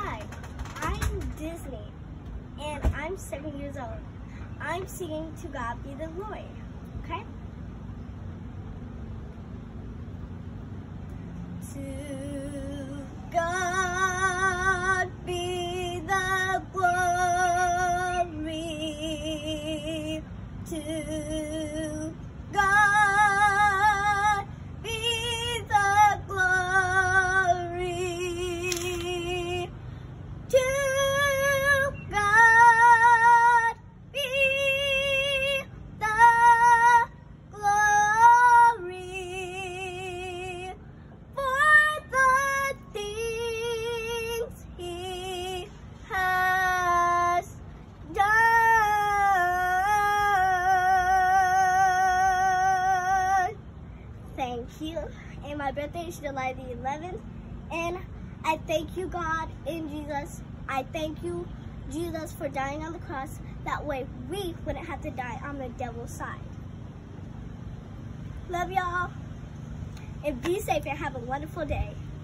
Hi, I'm Disney, and I'm 7 years old. I'm singing To God Be the Glory, okay? To God be the glory, to God be the glory, to God be the glory for the things He has done. Thank you. And my birthday is July the 11th. And I thank you, God, in Jesus. I thank you, Jesus, for dying on the cross. That way we wouldn't have to die on the devil's side. Love y'all. And be safe and have a wonderful day.